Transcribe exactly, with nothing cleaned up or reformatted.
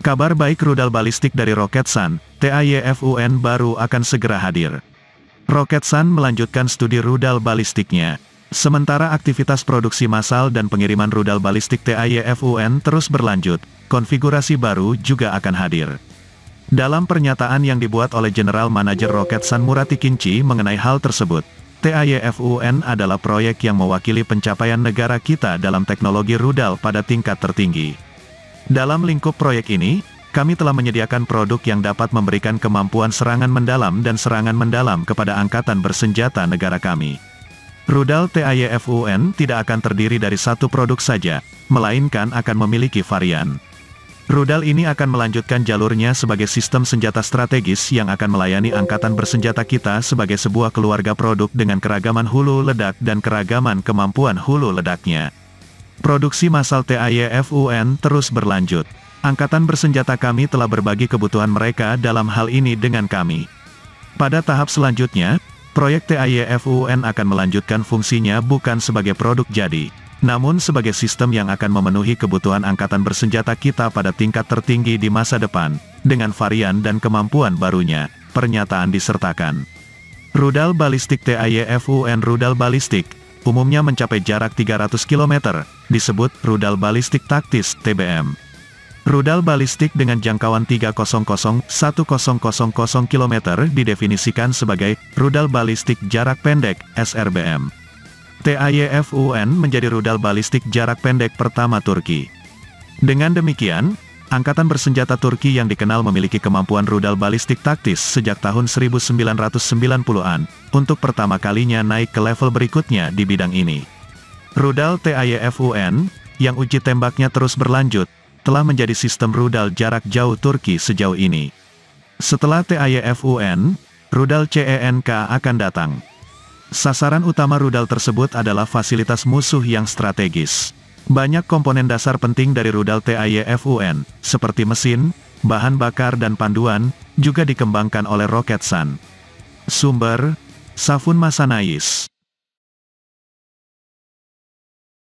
Kabar baik, rudal balistik dari Roketsan, Typhoon baru akan segera hadir. Roketsan melanjutkan studi rudal balistiknya. Sementara aktivitas produksi massal dan pengiriman rudal balistik Typhoon terus berlanjut, konfigurasi baru juga akan hadir. Dalam pernyataan yang dibuat oleh General Manager Roketsan Murati Kinci mengenai hal tersebut, Typhoon adalah proyek yang mewakili pencapaian negara kita dalam teknologi rudal pada tingkat tertinggi. Dalam lingkup proyek ini, kami telah menyediakan produk yang dapat memberikan kemampuan serangan mendalam dan serangan mendalam kepada angkatan bersenjata negara kami. Rudal Typhoon tidak akan terdiri dari satu produk saja, melainkan akan memiliki varian. Rudal ini akan melanjutkan jalurnya sebagai sistem senjata strategis yang akan melayani angkatan bersenjata kita sebagai sebuah keluarga produk dengan keragaman hulu ledak dan keragaman kemampuan hulu ledaknya. Produksi massal Typhoon terus berlanjut. Angkatan bersenjata kami telah berbagi kebutuhan mereka dalam hal ini dengan kami. Pada tahap selanjutnya, proyek Typhoon akan melanjutkan fungsinya bukan sebagai produk jadi, namun sebagai sistem yang akan memenuhi kebutuhan angkatan bersenjata kita pada tingkat tertinggi di masa depan, dengan varian dan kemampuan barunya, pernyataan disertakan. Rudal balistik Typhoon rudal balistik, umumnya mencapai jarak tiga ratus kilometer, disebut rudal balistik taktis T B M. Rudal balistik dengan jangkauan tiga ratus sampai seribu kilometer didefinisikan sebagai rudal balistik jarak pendek S R B M. Typhoon menjadi rudal balistik jarak pendek pertama Turki. Dengan demikian, angkatan bersenjata Turki yang dikenal memiliki kemampuan rudal balistik taktis sejak tahun seribu sembilan ratus sembilan puluhan, untuk pertama kalinya naik ke level berikutnya di bidang ini. Rudal Typhoon, yang uji tembaknya terus berlanjut, telah menjadi sistem rudal jarak jauh Turki sejauh ini. Setelah Typhoon, rudal C E N K akan datang. Sasaran utama rudal tersebut adalah fasilitas musuh yang strategis. Banyak komponen dasar penting dari rudal Typhoon, seperti mesin, bahan bakar dan panduan, juga dikembangkan oleh Roketsan. Sumber, Safun Masanais.